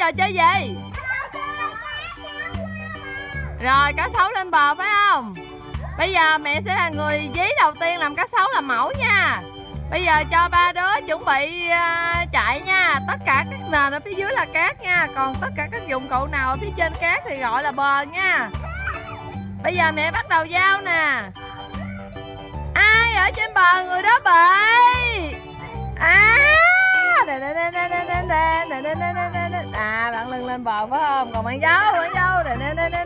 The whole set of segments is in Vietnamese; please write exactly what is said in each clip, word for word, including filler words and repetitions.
trò chơi gì? Rồi cá sấu lên bờ phải không? Bây giờ mẹ sẽ là người dí đầu tiên làm cá sấu làm mẫu nha. Bây giờ cho ba đứa chuẩn bị uh, chạy nha. Tất cả các nền ở phía dưới là cát nha. Còn tất cả các dụng cụ nào ở phía trên cát thì gọi là bờ nha. Bây giờ mẹ bắt đầu giao nè. Ai ở trên bờ người đó bị. À, à bạn Lân lên bờ phải không? Còn bạn dâu, bạn dâu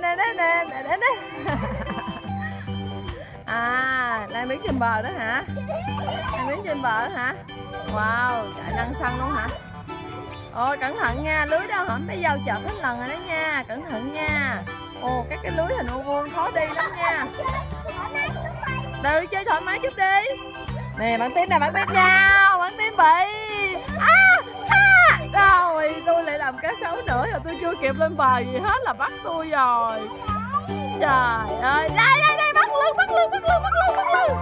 à, đang đứng trên bờ đó hả? Đang đứng trên bờ đó hả? Wow, chạy lăn xăng luôn hả? Ôi cẩn thận nha, lưới đâu hả? Mấy dâu chợt hết lần rồi đó nha, cẩn thận nha. Ồ, các cái lưới hình ô vuông khó đi lắm nha. Từ chơi thoải mái chút đi. Nè bạn Tím nè, bạn Tím nhau, bạn Tím bị. À, à, rồi tôi lại làm cá sấu nữa rồi tôi chưa kịp lên bờ gì hết là bắt tôi rồi. Trời ơi, đây đây đây bắt lưng, bắt lưng, bắt lưng, bắt lưng, bắt lưng.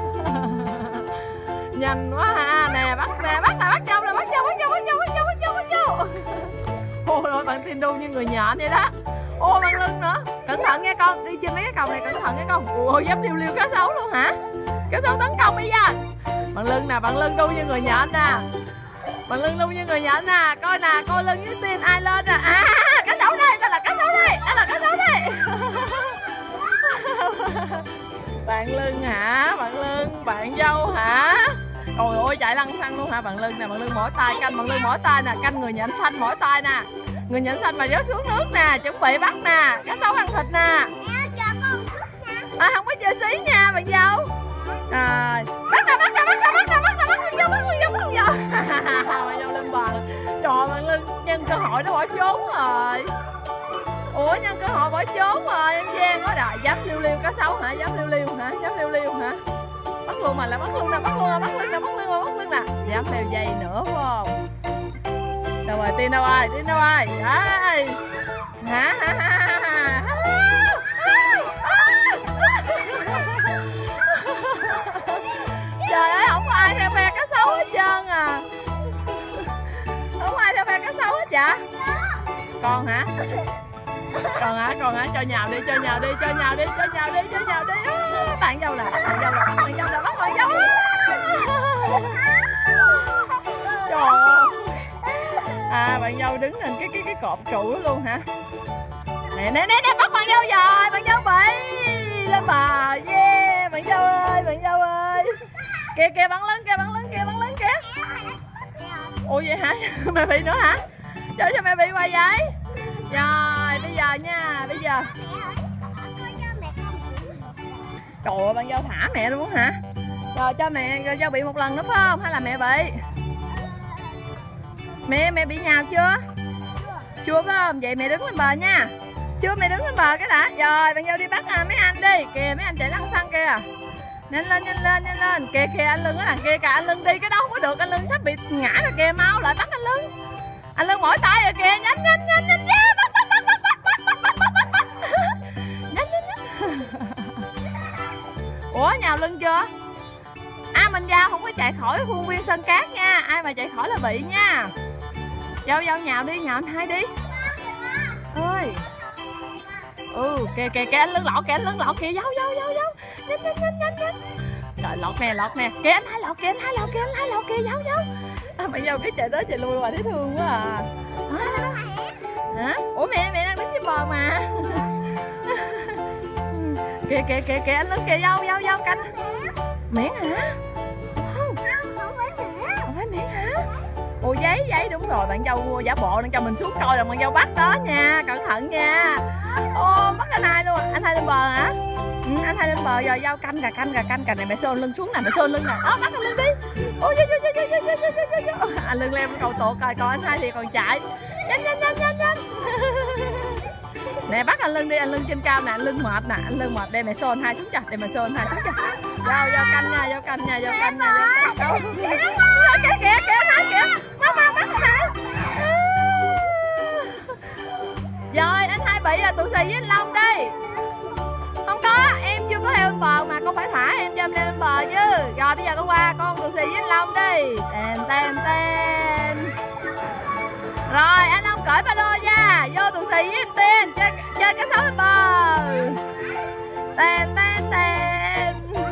Nhanh quá ha, nè bắt nè, bắt nè, bắt châu nè, bắt châu, bắt châu, bắt châu, bắt châu, bắt châu, bắt châu. Ôi ôi, bạn Tin đu như người nhện vậy đó. Ô bằng lưng nữa, cẩn thận nha con, đi trên mấy cái cầu này cẩn thận nha con. Ôi dám liêu liêu cá sấu luôn hả? Cá sấu tấn công bây giờ. Bằng lưng nè, bằng lưng đu như người nhện nè. Bằng lưng đu như người nhện nè, coi nè, coi lưng với Tin ai lên nè. À, cá sấu đây, đây là cá sấu đây, đây là cá sấu đây. Bạn lưng hả? Bạn lưng, bạn dâu hả? Ôi ôi chạy lăn xăng luôn hả? Bạn lưng nè, bạn lưng mỏi tay, canh bạn lưng mỏi tay nè, canh người nhện xanh mỏi tay nè. Người nhện xanh mà rớt xuống nước nè, chuẩn bị bắt nè, cá sấu ăn thịt nè. À không có chơi xí nha bạn dâu. À, bắt nè, bắt nè, bắt nè, bắt nè, bắt nè, bắt nè, bắt nè, bắt nè, bắt nè. Bạn dâu lên bờ. Trời bạn lưng nhân cơ hội nó bỏ trốn rồi. Ủa nhân cơ hội bỏ trốn rồi em Giang có đòi dám liêu liêu cá sấu hả? Dám liêu liêu hả? Dám liêu liêu hả? Bắt luôn mà là bắt luôn nè, bắt luôn nè, bắt lưng nè, bắt lưng nè, bắt lưng nè. Dám leo dây nữa phải không? Đâu rồi, Tin đâu rồi, Tin đâu rồi? Đấy. Hả? Hả? Hả? Hả? Trời ơi, không có ai theo phe cá sấu hết trơn à. Không có ai theo phe cá sấu hết vậy? Con hả? Con hả? Con hả? Cho nhào đi, cho nhào đi, cho nhào đi, cho nhào đi, cho nhào đi. Bạn dâu nè, bạn dâu nè, bạn dâu nè, bắt bạn dâu. Trời ơi. À bạn dâu đứng lên cái cái cái cột trụ đó luôn hả? Nè nè nè nè bắt bạn dâu rồi, bạn dâu bị lên bờ. Yeah, bạn dâu ơi, bạn dâu ơi. Kìa kìa bắn lưng kìa, bắn lưng kìa, bắn lưng kìa. Ủa vậy hả? Mẹ bị nữa hả? Trời cho mẹ bị hoài vậy? Rồi bây giờ nha, bây giờ. Trời ơi bạn dâu thả mẹ luôn hả? Rồi cho mẹ rồi dâu bị một lần nữa phải không? Hay là mẹ bị? Mẹ mẹ bị nhào chưa? Chưa phải không? Vậy mẹ đứng lên bờ nha. Chưa mẹ đứng lên bờ cái đã. Rồi bạn dâu đi bắt à, mấy anh đi. Kìa mấy anh chạy lăn xăng kìa. Nhanh lên nhanh lên nhanh lên. Kìa kìa anh Lưng ở đằng kia kìa, anh Lưng đi cái đó không có được, anh Lưng sắp bị ngã rồi kìa, mau lại bắt anh Lưng. Anh Lưng mỏi tay rồi kìa, nhanh nhanh nhanh nhanh nhanh. Bắt bắt bắt bắt bắt bắt bắt bắt bắt bắt. Nhanh nhanh nhanh. Ủa nhào lưng chưa? À mình giao không có chạy khỏi khuôn viên sân cát nha, ai mà chạy khỏi là bị nha. Dâu dâu nhào đi, nhào anh hai đi. Ơi. Ừ kìa kìa kìa anh Lưng lọt kìa, anh Lưng lọt kìa, dâu dâu dâu dâu. Nhanh nhanh nhanh nhanh nhanh. Trời lọt nè lọt nè. Kìa anh hai lọt kìa, anh hai lọt kìa, anh hai lọt kìa, dâu dâu. À, bạn dâu cái chạy tới chạy lui mà thấy thương quá à. À. Hả? Ủa mẹ mẹ đang đứng trên bờ mà. Kìa kìa kìa kìa anh Lưng kìa, dâu dâu dâu canh. Miễn hả? Không. Không phải miễn. Không phải miễn hả? Ồ giấy giấy đúng rồi, bạn dâu giả bộ đang cho mình xuống coi là bạn dâu bắt đó nha, cẩn thận nha. Ô bắt anh hai luôn, anh hai lên bờ hả? Ừ, anh hai lên bờ rồi, dâu canh kìa, canh kìa, canh kìa này, mẹ xôn lưng xuống nè, mẹ xôn lưng nè, đó bắt anh Lưng đi. Ôi vô vô vô vô vô vô vô vô. Anh Lưng leo cầu tuột rồi, còn anh hai thì còn chạy. Nhanh nhanh nhanh nhanh nhanh. Nè bắt anh Lưng đi, anh Lưng trên cao nè, anh Lưng mệt nè, anh Lưng mệt, đây mẹ xôn hai xuống cho, đây mẹ xôn hai xuống cho. Vô vô canh nha, vô canh nha, vô canh nha, vô canh. Kìa kìa kìa hai kìa. Bắt bắt bắt này. Rồi anh hai bị là tụi xì với anh Long đi. Không có, em chưa có leo lên bờ mà con phải thả em cho em leo lên bờ chứ. Rồi bây giờ con qua con tụi xì với anh Long đi. Tên tên tên. Rồi anh Long cởi ba lô tụi xì với em Tiên chơi, chơi cá sấu lên bờ. Tèn tèn tèn.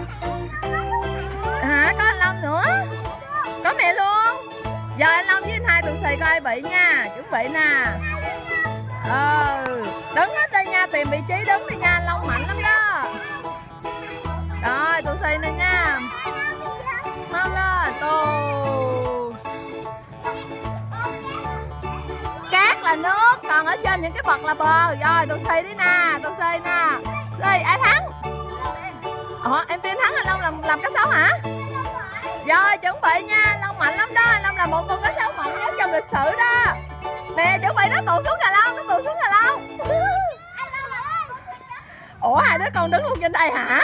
Hả, có anh Long nữa, có mẹ luôn. Giờ anh Long với anh Hai tụi xì coi ai bị nha, chuẩn bị nè. Ừ, đứng hết đây nha, tìm vị trí đứng đi nha, anh Long mạnh lắm đó. Rồi tụi xì nè nha, mau lên. Tù cát là nước, còn ở trên những cái bậc là bờ. Rồi tụi xì đi nè, tụi xì nè. Xì ai thắng? Ủa, em Tiên thắng anh Long làm làm cá sấu hả? Rồi chuẩn bị nha, anh Long mạnh lắm đó, anh Long là một con cá sấu mạnh nhất trong lịch sử đó. Nè chuẩn bị nó tụt xuống Cà Long, nó tụt xuống Cà Long. Ủa hai đứa con đứng luôn trên đây hả?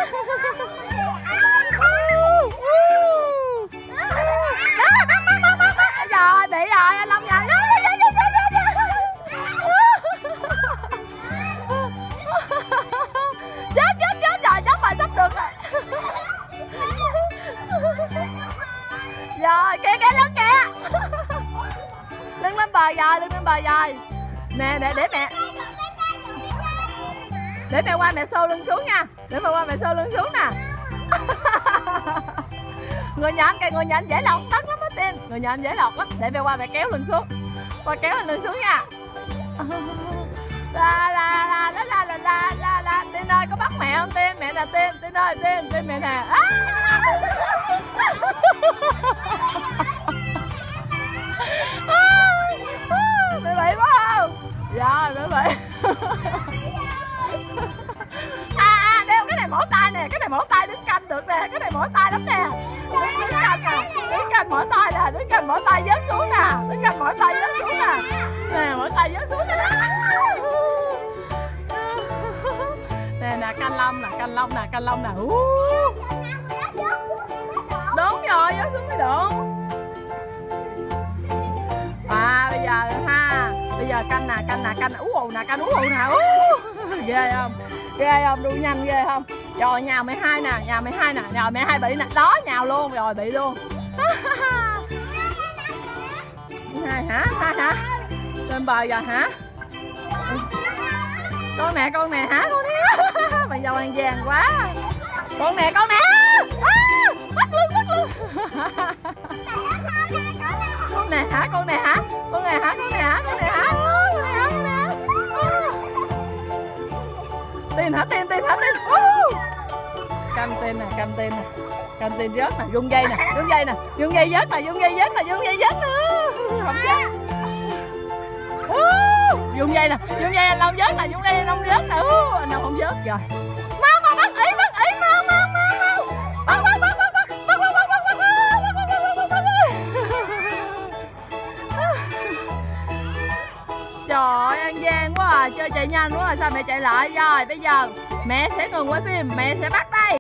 Rồi bị rồi, anh Long nhận. Chết chết chết rồi, chắc mà sắp được rồi. Rồi kìa kìa lưng kìa. Lưng lên bờ rồi, lưng lên bờ rồi. Nè để để mẹ để mẹ qua mẹ xô lưng xuống nha, để mẹ qua mẹ xô lưng xuống nè. Người nhận kìa, người nhận dễ lọt tấn lắm á Tiên, người nhận dễ lọt lắm. Để mẹ qua mẹ kéo lưng xuống, qua kéo lưng xuống nha. La la la la la la la la la. Tiên ơi có bắt mẹ không Tiên? Mẹ nè Tiên, Tiên ơi Tiên, Tiên mẹ nè. À! Mẹ bị quá không? Dạ mẹ bị. À à đeo cái này mỏi tay nè, cái này mỏi tay đứng canh được nè, cái này mỏi tay lắm nè. Đứng, đứng canh nè, đứng canh mỏi tay nè, đứng canh mỏi tay vớt xuống nè, đứng canh mỏi tay vớt xuống nè. Nè mỏi tay vớt xuống nè. Nè nè canh lông nè, canh lông nè, canh lông nè. Đúng rồi, vớt xuống mới được. À bây giờ ha, bây giờ canh nè, canh nè, canh ú ù nè, canh ú ù nè. Ghê không? Ghê không? Đu nhanh ghê không? Rồi nhào mẹ Hai nè, nhào mẹ Hai nè, nhào mẹ Hai bị nè. Đó nhào luôn, rồi bị luôn. Hai hả? Hai hả? Lên bờ giờ hả? Con nè, con nè hả? Con nè. Mày dâu ăn vàng quá. Con nè, con nè. À, bắt lưng, bắt lưng. Con nè hả? Con nè hả? Con nè hả? Con nè hả? Con nè hả? Con nè hả? Con nè hả? Tiên hả? Tiên, Tiên hả? Tiên. Canh Tiên nè, canh Tiên nè. Canh Tiên rớt nè, rung dây nè, rung dây nè, rung dây vớt nè, rung dây vớt nè, rung dây vớt nè. Không chết. Rung dây nè, rung dây anh Long vớt nè, rung dây anh Long vớt nè. Anh Long không vớt rồi. Mau mau bắt ý, bắt ý, mau mau mau mau. Bắt bắt bắt bắt bắt bắt bắt bắt bắt bắt. Trời ơi ăn gian quá à, chơi chạy nhanh quá à, sao mẹ chạy lại. Rồi bây giờ mẹ sẽ ngừng quay phim, mẹ sẽ bắt đây.